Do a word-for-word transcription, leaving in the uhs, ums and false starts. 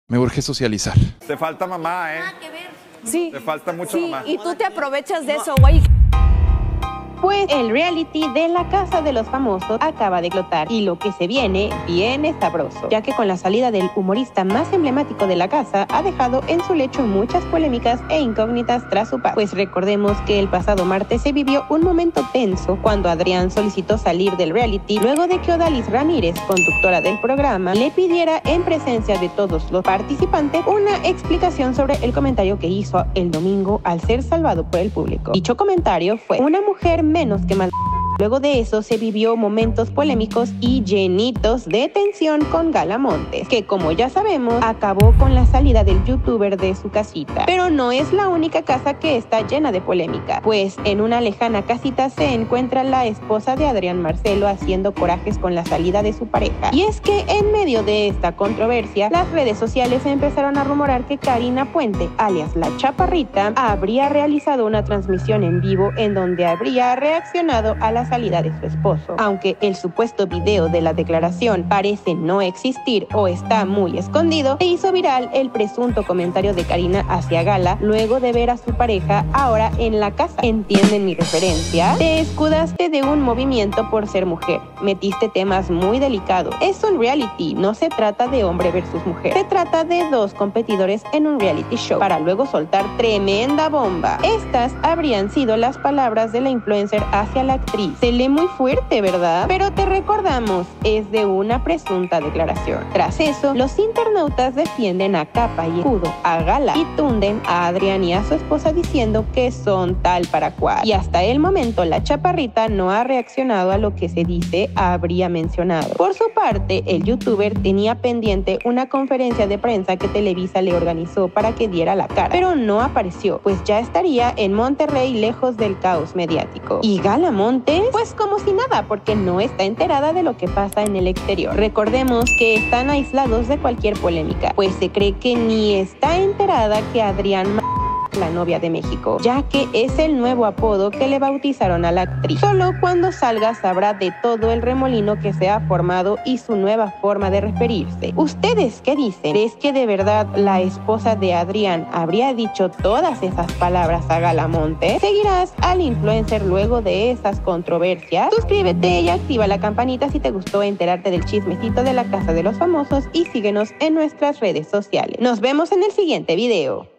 Me urge socializar. Te falta mamá, ¿eh? Nada que ver. Sí. Te falta mucho Sí, mamá. y tú te aprovechas de eso, güey. Pues el reality de La Casa de los Famosos acaba de explotar y lo que se viene, viene sabroso, ya que con la salida del humorista más emblemático de la casa ha dejado en su lecho muchas polémicas e incógnitas tras su paso. Pues recordemos que el pasado martes se vivió un momento tenso cuando Adrián solicitó salir del reality luego de que Odalis Ramírez, conductora del programa, le pidiera en presencia de todos los participantes una explicación sobre el comentario que hizo el domingo al ser salvado por el público. Dicho comentario fue: una mujer menos que mal. Luego de eso se vivió momentos polémicos y llenitos de tensión con Gala Montes, que como ya sabemos acabó con la salida del youtuber de su casita. Pero no es la única casa que está llena de polémica, pues en una lejana casita se encuentra la esposa de Adrián Marcelo haciendo corajes con la salida de su pareja. Y es que en medio de esta controversia, las redes sociales empezaron a rumorar que Karina Puente, alias La Chaparrita, habría realizado una transmisión en vivo en donde habría reaccionado a la salida de su esposo. Aunque el supuesto video de la declaración parece no existir o está muy escondido, se hizo viral el presunto comentario de Karina hacia Gala luego de ver a su pareja ahora en la casa. ¿Entienden mi referencia? Te escudaste de un movimiento por ser mujer. Metiste temas muy delicados. Es un reality, no se trata de hombre versus mujer. Se trata de dos competidores en un reality show para luego soltar tremenda bomba. Estas habrían sido las palabras de la influencer hacia la actriz. Se lee muy fuerte, ¿verdad? Pero te recordamos, es de una presunta declaración. Tras eso, los internautas defienden a capa y escudo a Gala y tunden a Adrián y a su esposa diciendo que son tal para cual. Y hasta el momento la Chaparrita no ha reaccionado a lo que se dice habría mencionado. Por su parte, el youtuber tenía pendiente una conferencia de prensa que Televisa le organizó para que diera la cara, pero no apareció, pues ya estaría en Monterrey lejos del caos mediático. ¿Y Gala Montes? Pues como si nada, porque no está enterada de lo que pasa en el exterior. Recordemos que están aislados de cualquier polémica, pues se cree que ni está enterada que Adrián, la novia de México, ya que es el nuevo apodo que le bautizaron a la actriz. Solo cuando salga sabrá de todo el remolino que se ha formado y su nueva forma de referirse. ¿Ustedes qué dicen? ¿Crees que de verdad la esposa de Adrián habría dicho todas esas palabras a Gala Montes? ¿Seguirás al influencer luego de esas controversias? Suscríbete y activa la campanita si te gustó enterarte del chismecito de La Casa de los Famosos y síguenos en nuestras redes sociales. Nos vemos en el siguiente video.